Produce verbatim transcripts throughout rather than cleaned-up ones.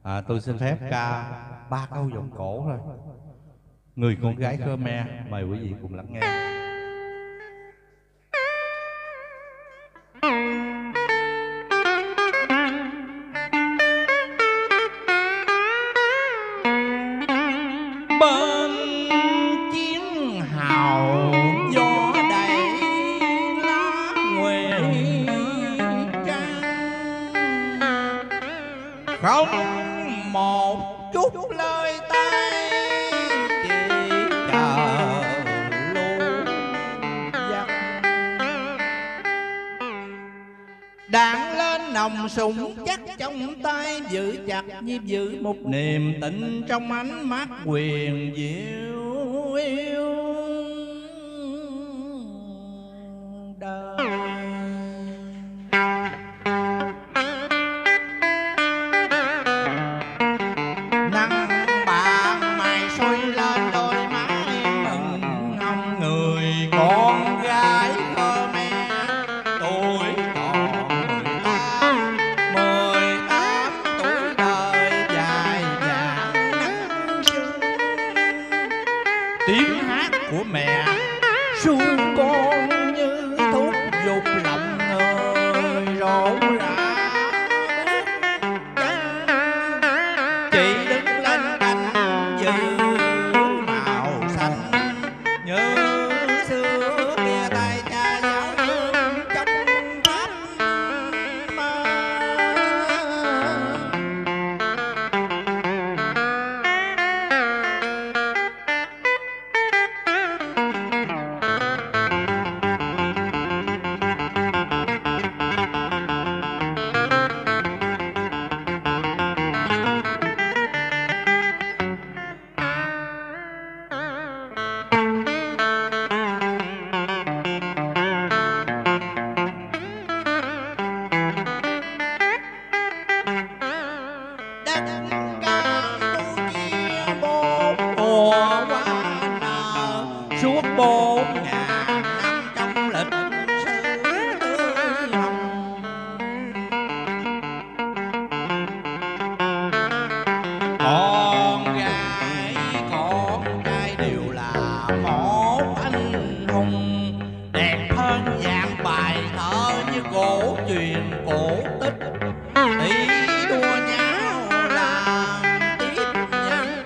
À, tôi xin phép ca ba câu vọng cổ thôi. Người con gái Khmer, mời quý vị cùng lắng nghe. Bên chiến hào gió đầy lá nguệ trắng, không một chút lời tay chỉ chờ lưu vắng. Đạn lên nòng súng chắc trong tay, giữ chặt nhịp giữ một niềm tin trong ánh mắt quyền diệu yêu đời. Con gái Khmer tuổi còn mười tám, mười tám tuổi đời dài dàng nắng sương. Tiếng hát của mẹ ru con như thúc giục lòng người rộn rã. Chị đứng lên cánh giữ màu xanh nhớ suốt bốn ngàn năm trong lịch sử tươi hồng. Con gái con trai đều là một anh hùng, đẹp hơn dạng bài thơ như cổ truyền cổ tích. Ý đua nhau làm tiếp nhân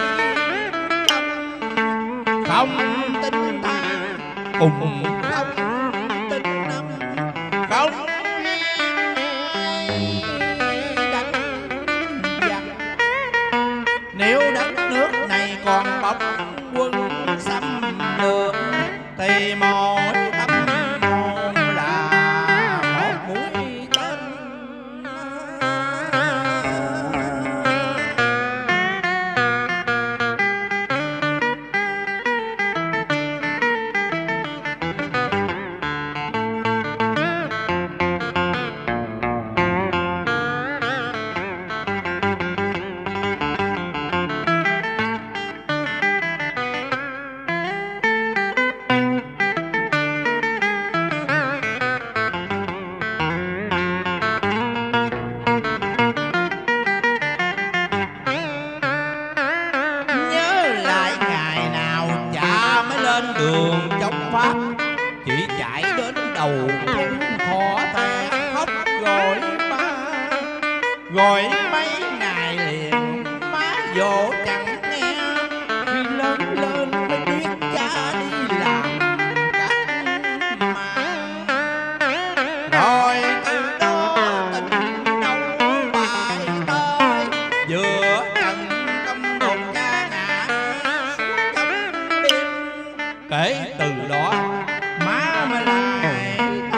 tâm, không tin ta cùng không tin năm, không đánh giặc. Nếu đất nước này còn bọc quân xâm lược thì mỗi tâm hồn là một mũi tên. Lên đường chống Pháp chỉ chạy đến đầu thôn khó thẻ khóc gọi ba, gọi mấy ngày liền má dỗ chẳng nghe. Khi lớn lên mới biết cha đi làm cách mà, rồi từ đó tình nông bài tơi giữa trần tâm đột cha ngã xuống trong đêm. Kể từ đó má mới lại